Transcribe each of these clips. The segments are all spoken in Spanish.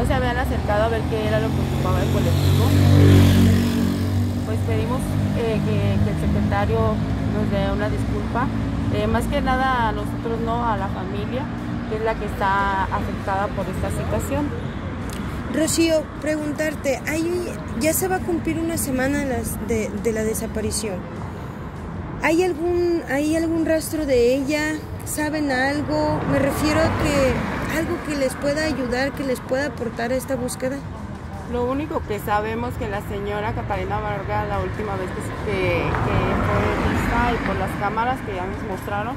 no se habían acercado a ver qué era lo que ocupaba el colectivo. Pues pedimos que el secretario nos dé una disculpa, más que nada a nosotros, no a la familia, que es la que está afectada por esta situación. Rocío, preguntarte, ya se va a cumplir una semana de la desaparición. ¿Hay algún rastro de ella? ¿Saben algo? Me refiero a que algo que les pueda ayudar, que les pueda aportar a esta búsqueda. Lo único que sabemos que la señora Catalina Vargas, la última vez que fue vista y por las cámaras que ya nos mostraron,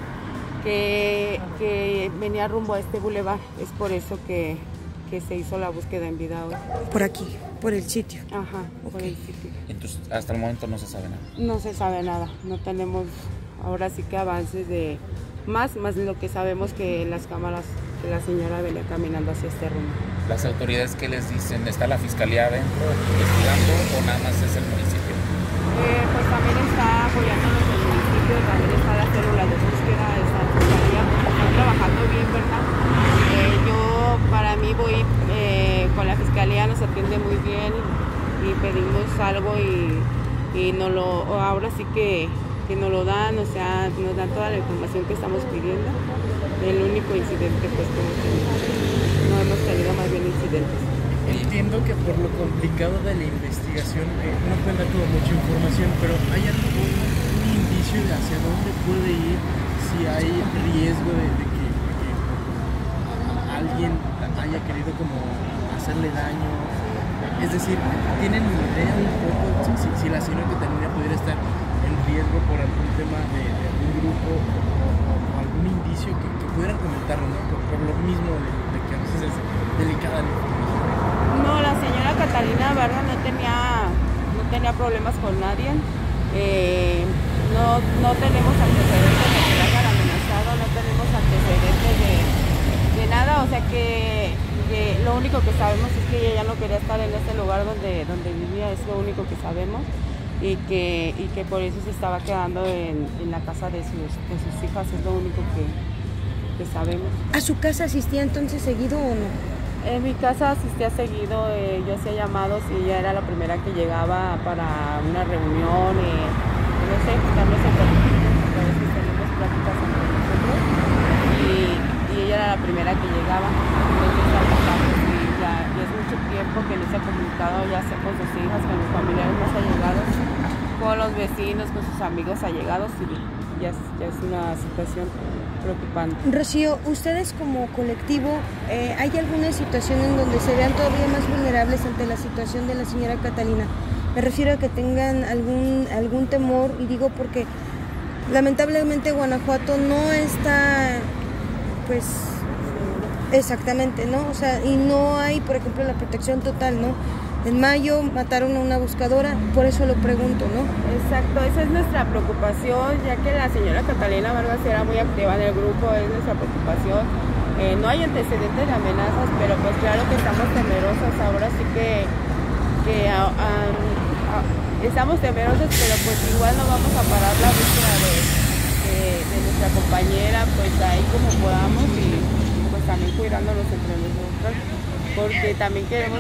que venía rumbo a este bulevar. Es por eso que se hizo la búsqueda en vida hoy. Por aquí, por el sitio. Ajá, okay. Por el sitio. Entonces, hasta el momento no se sabe nada. No se sabe nada, no tenemos ahora sí que avances de más lo que sabemos que las cámaras, que la señora venía caminando hacia este rumbo. ¿Las autoridades qué les dicen? ¿Está la fiscalía adentro investigando o nada más es el municipio? Pues también está apoyándonos el municipio, también está la célula de búsqueda, está la fiscalía, están trabajando bien, ¿verdad? Para mí voy con la fiscalía, nos atiende muy bien y pedimos algo y ahora sí que nos lo dan, o sea, nos dan toda la información que estamos pidiendo. El único incidente pues que hemos tenido, no hemos tenido más bien incidentes. Entiendo que por lo complicado de la investigación no pueden dar como mucha información, pero ¿hay algún indicio de hacia dónde puede ir si hay riesgo de que alguien haya querido como hacerle daño? Es decir, ¿tienen idea un poco si la señora Catalina pudiera estar en riesgo por algún tema de algún grupo o algún indicio que pudieran comentarlo, ¿no? Por lo mismo de que a veces es delicada la información? No, la señora Catalina Vargas no tenía problemas con nadie. No tenemos antecedentes de que la hayan amenazado, no tenemos antecedentes de nada, o sea que lo único que sabemos es que ella ya no quería estar en este lugar donde vivía, es lo único que sabemos, y que por eso se estaba quedando en la casa de sus hijas, es lo único que sabemos. ¿A su casa asistía entonces seguido o no? En mi casa asistía seguido, yo hacía llamados y ella era la primera que llegaba para una reunión, no sé, darnos entrevistas, a veces tenemos pláticas entre nosotros y ella era la primera que llegaba. Entonces ya es mucho tiempo que no se ha comunicado, ya sea con sus hijas, con los familiares más allegados, con los vecinos, con sus amigos allegados, y ya es una situación preocupante. Rocío, ustedes como colectivo, ¿hay alguna situación en donde se vean todavía más vulnerables ante la situación de la señora Catalina? Me refiero a que tengan algún temor, y digo porque lamentablemente Guanajuato no está, pues, exactamente, ¿no? O sea, y no hay, por ejemplo, la protección total, ¿no? En mayo mataron a una buscadora, por eso lo pregunto, ¿no? Exacto, esa es nuestra preocupación, ya que la señora Catalina Vargas era muy activa en el grupo, es nuestra preocupación. No hay antecedentes de amenazas, pero pues claro que estamos temerosos, ahora sí que estamos temerosos, pero pues igual no vamos a parar la búsqueda de nuestra compañera, pues ahí como podamos y pues también cuidándonos entre nosotros, porque también queremos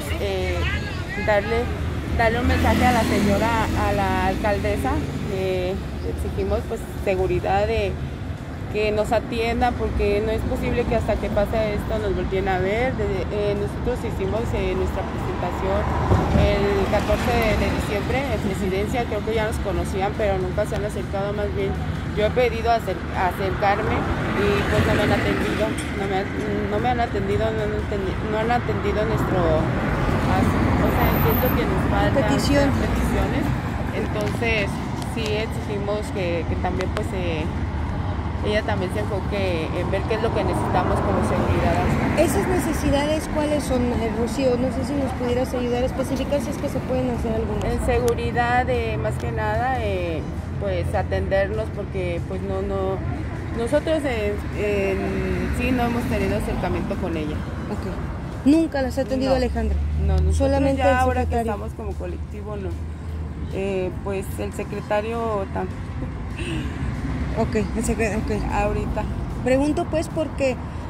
darle un mensaje a la señora, a la alcaldesa, exigimos pues seguridad, de que nos atienda, porque no es posible que hasta que pase esto nos volteen a ver. Nosotros hicimos nuestra presentación el 14 de diciembre en Presidencia, creo que ya nos conocían, pero nunca se han acercado, más bien yo he pedido acercarme y pues no me han atendido, no han atendido nuestro, o sea, entiendo que nos faltan peticiones, entonces sí exigimos que también pues ella también se enfoque en ver qué es lo que necesitamos como seguridad. ¿Esas necesidades cuáles son, Rocío? No sé si nos pudieras ayudar a especificar si es que se pueden hacer algunas. En seguridad, más que nada, pues atendernos, porque pues nosotros sí no hemos tenido acercamiento con ella. Okay. ¿Nunca las ha atendido Alejandra? No, nosotros solamente ya ahora que estamos como colectivo, no. Pues el secretario tampoco. Ok, el secretario, okay. Ahorita. Pregunto pues porque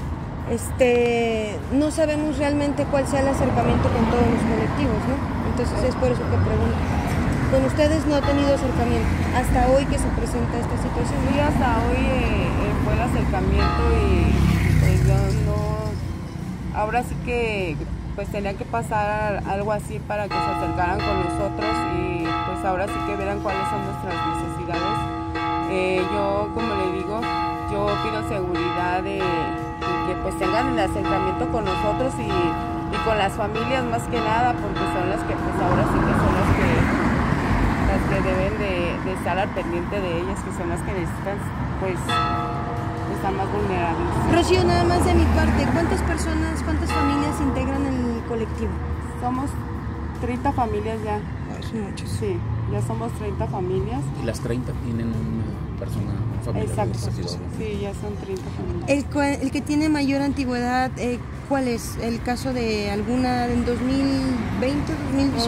no sabemos realmente cuál sea el acercamiento con todos los colectivos, ¿no? Entonces es por eso que pregunto. Con ustedes no ha tenido acercamiento hasta hoy que se presenta esta situación. Sí, hasta hoy fue el acercamiento y pues yo no, ahora sí que pues tenía que pasar algo así para que se acercaran con nosotros y pues ahora sí que vieran cuáles son nuestras necesidades. Yo, como le digo, yo pido seguridad de que pues tengan el acercamiento con nosotros y con las familias más que nada, porque son las que pues ahora sí que son las que deben de estar al pendiente de ellas, que son las que necesitan pues están más vulnerables. Rocío, nada más de mi parte, ¿cuántas familias integran el colectivo? Somos 30 familias ya. Son muchos. Sí, ya somos 30 familias. Y las 30 tienen una persona, una familia. Exacto. representativa. Sí, ya son 30 familias. El que tiene mayor antigüedad, ¿cuál es? ¿El caso de alguna en 2020, 2018?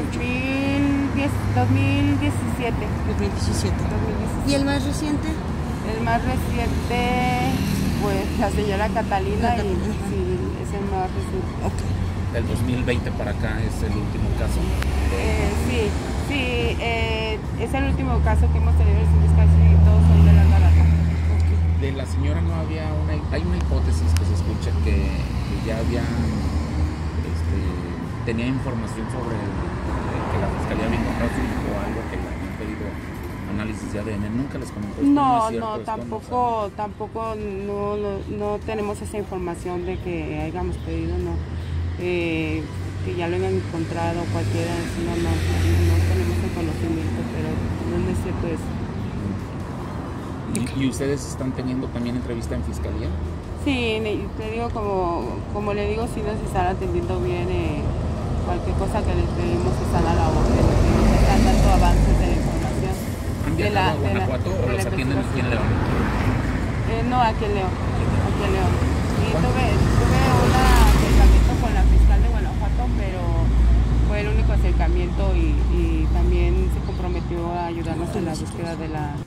2017. 2017. ¿Y el más reciente? El más reciente, pues la señora Catalina, y sí, es el más reciente. Okay. Del 2020 para acá es el último caso. Sí, es el último caso que hemos tenido, casi todos son de larga data. De la señora no había hay una hipótesis que se escucha que ya había tenía información sobre que la fiscalía había encontrado su hijo o algo que le habían pedido análisis de ADN. Nunca les comentó esto. No, tampoco no tenemos esa información de que hayamos pedido, no. Que ya lo hayan encontrado cualquiera, no tenemos el conocimiento, pero no es cierto eso. ¿Y ustedes están teniendo también entrevista en fiscalía? Sí, te digo, como le digo, sí nos están atendiendo bien, cualquier cosa que les pedimos están a la orden, nos están dando avances de la información. ¿Han viajado a Guanajuato o los atienden aquí en León? No, aquí en León. Y tuve un acercamiento con la fiscal de Guanajuato, pero fue el único acercamiento y también se comprometió a ayudarnos en la búsqueda de la